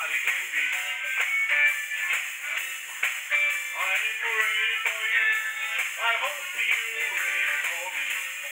anybody can be. I'm ready for you. I hope you're ready for me.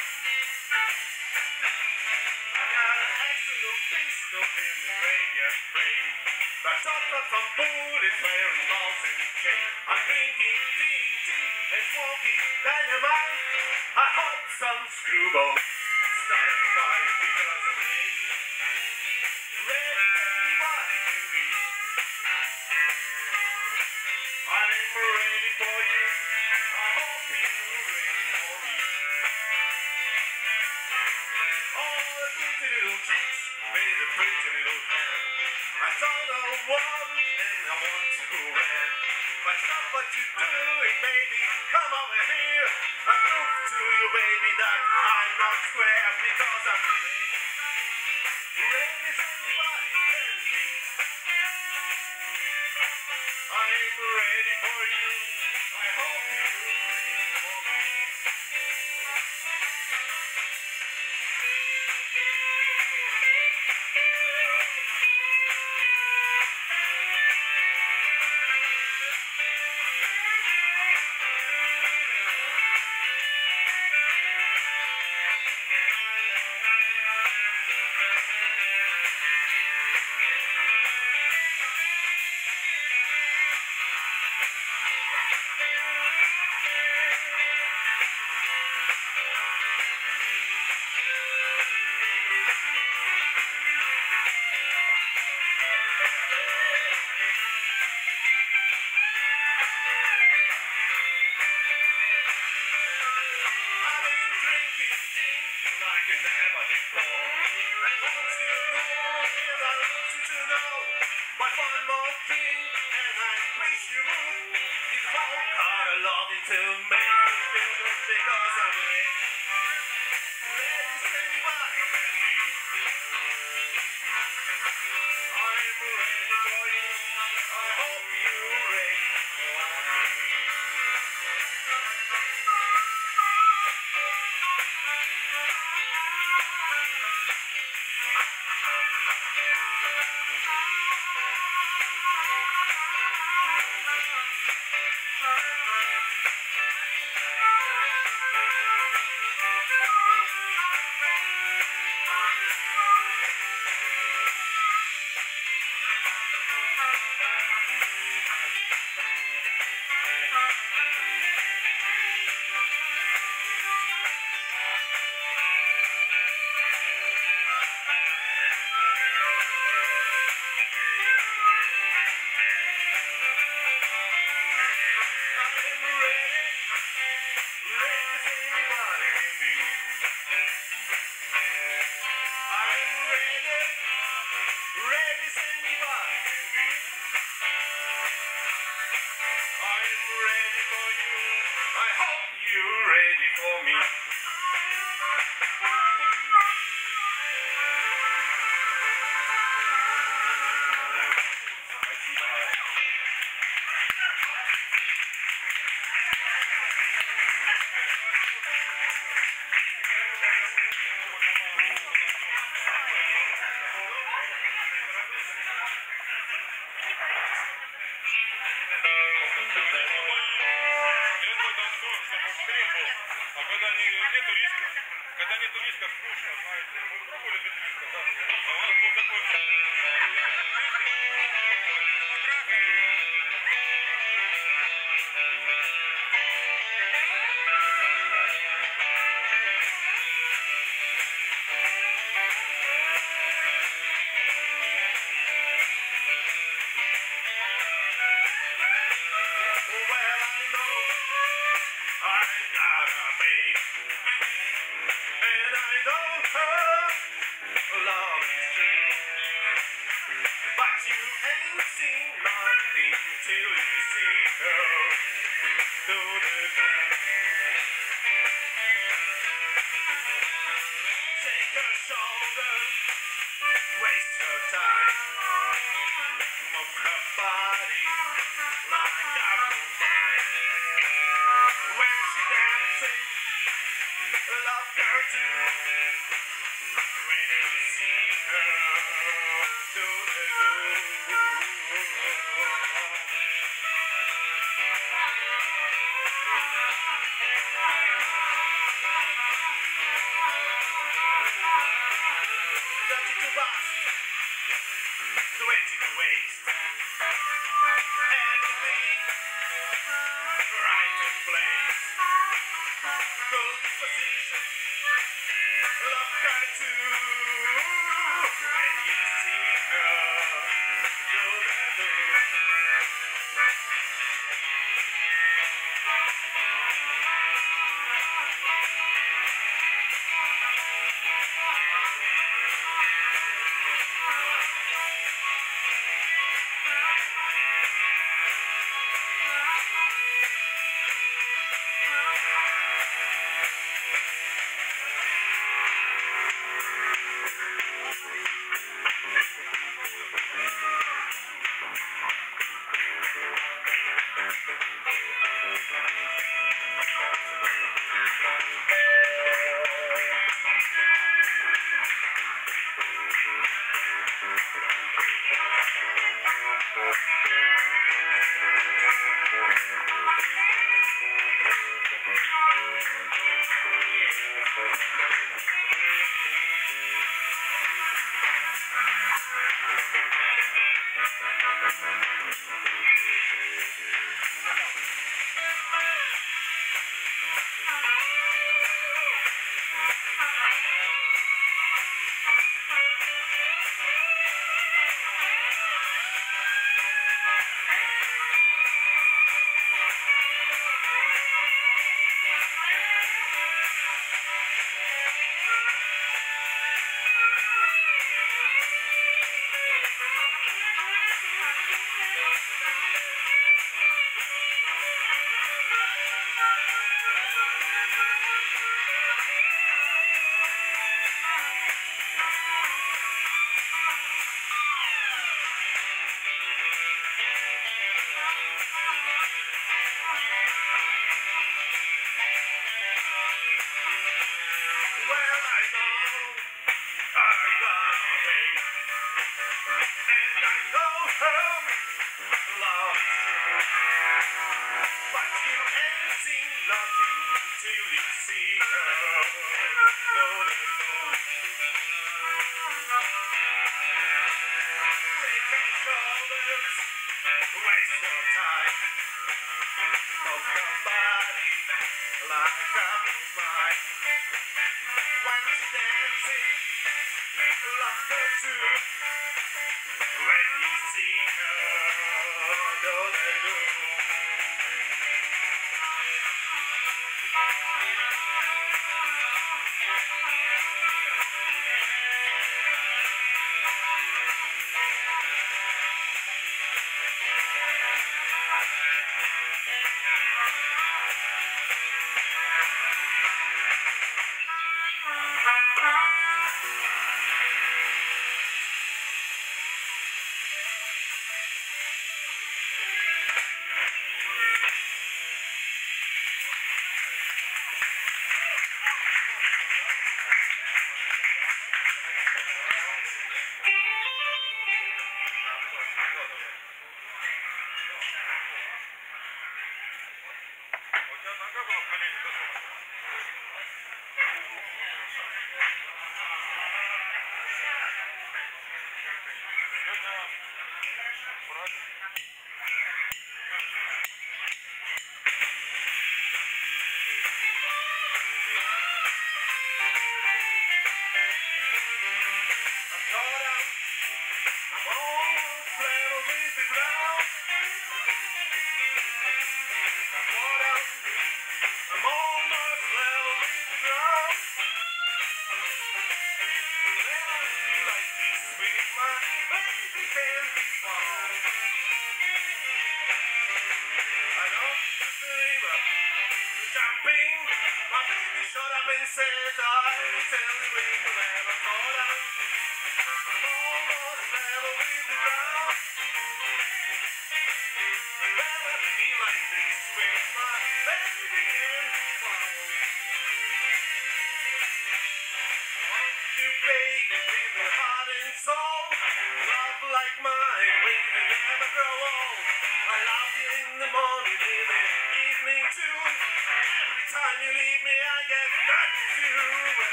I got an absolute pistol in the graveyard brain. But some bullets wearing balls and chain. I'm drinking TNT and smoking dynamite. I hope some screwball start a fight because I'm ready. Ready as anybody can be. I'm ready for you. I hope you're ready for me. All the pretty little chicks with a pretty little hair. I saw the one and I want to wear. But stop what you're doing, baby. Come over here. I prove to you, baby, that I'm not square because I'm ready. Ready as anybody can be. I'm ready for you. I hope you're ready for me. Like never before. I want you to know, and I want you to know. But one more thing, and I wish you would. It's all kind of loving to make me feel good because I'm ready. Ready as anybody can be. I'm ready for you. I hope you're ready for me. I hope you're ready for me. А когда нету риска, скучно, знаете. Вы пробовали без риска, да? А у вас был такой... But you ain't seen nothing till you see her. Do the do. Take her shoulder, waste her time. Move her body like I don't mind. When she dancing, love her too. When you see her, do the do. Waste your time of your body like a mine. When she's dancing, love her too. When you see her, do.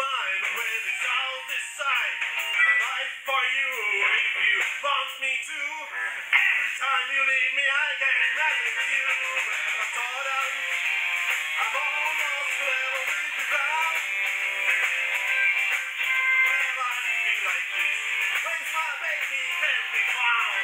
Life for you if you want me to. Every time you leave me, I get mad at you. I'm caught up. I'm almost level with the ground. Whenever I feel like this, where's my baby can't be found.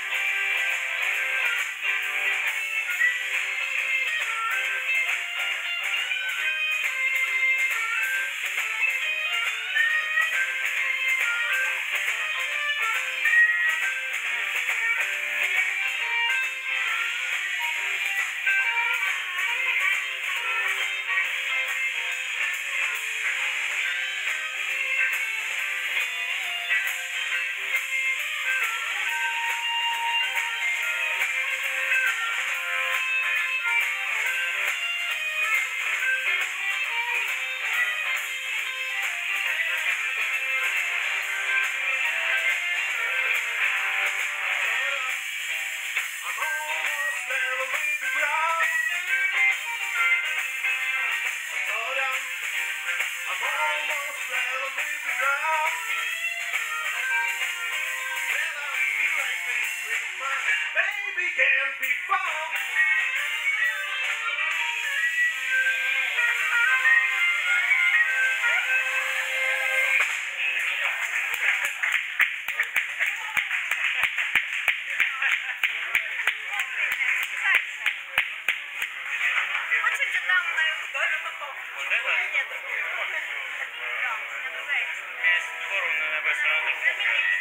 I'm almost level with the ground. Slow down. I'm almost level with the ground. When I feel like this with my baby can't be found. Хочете там на YouTube? Вот это? Нет. Да, мне нравится. Есть стороны небесної.